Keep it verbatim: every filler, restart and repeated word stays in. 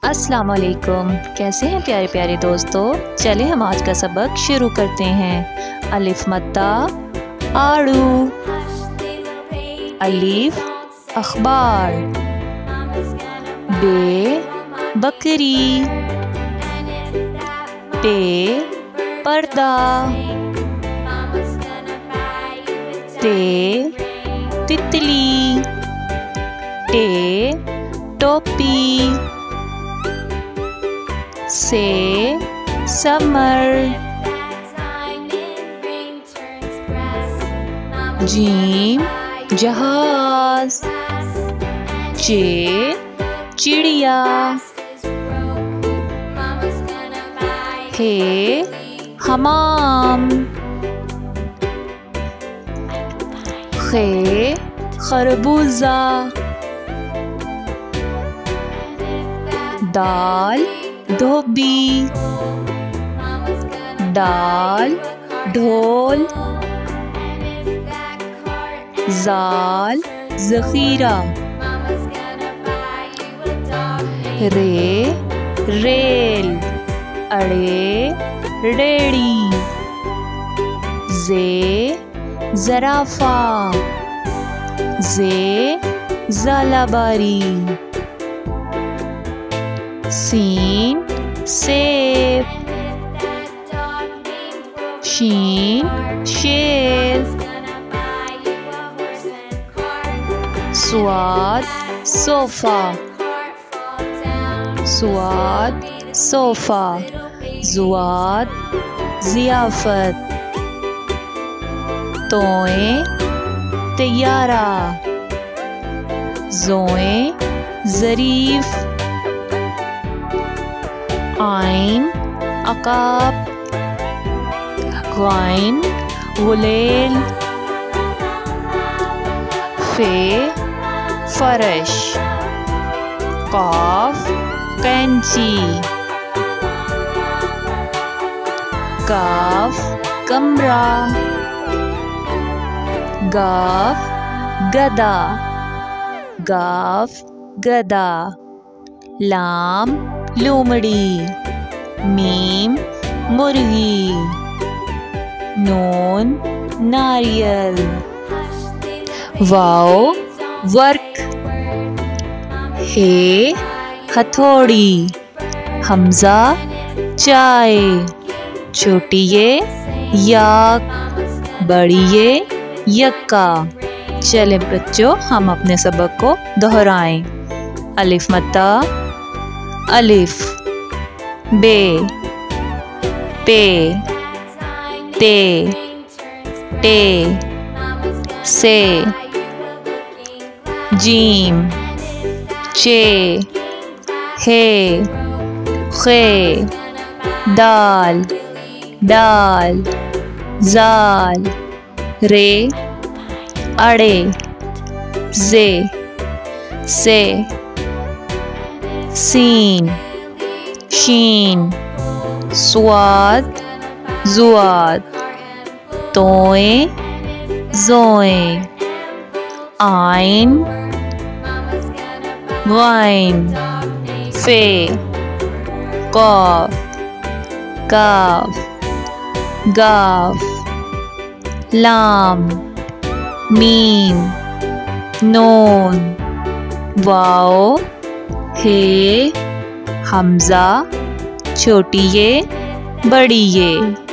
अस्सलाम वालेकुम। कैसे हैं प्यारे प्यारे दोस्तों। चले हम आज का सबक शुरू करते हैं। अलिफ मद्दा आड़ू, अलीफ अखबार, बे बकरी, पे पर्दा, ते तितली, टे टोपी, से समर, जीम जहाज, चे चिड़िया, हे हमाम, खे खरबूजा, दाल धोबी, दाल ढोल, जाल जखीरा, रे रेल, अड़े रेड़ी, जे जराफा, जे जालाबारी, सीन सेब, शीन शेर, स्वाद सोफा, स्वाद सोफा, जुआद जियाफत, तोए तैयारा, जोए ज़रीफ, आइन अकाब, गाइन गुलेल, फे फरश, काफ कैंची, काफ कमरा, गाफ गदा, गाफ गदा, लाम लोमड़ी, मीम मुर्गी, नून नारियल, वाओ वर्क, हे हथौड़ी, हमजा चाय, छोटी ये याक, बड़ी ये यक्का। चलें बच्चों हम अपने सबक को दोहराएं। अलिफ मद्दा अलिफ, बे पे ते टे से, जीम चे हे खे, दाल डाल, जाल रे अड़े, जे से, सीन शीन, स्वाद जुआद, तोए जोए, आइन गाइन, फे कॉफ काफ, गाफ, लाम मीम, नून, वाओ हे हमजा, छोटी ये बड़ी ये।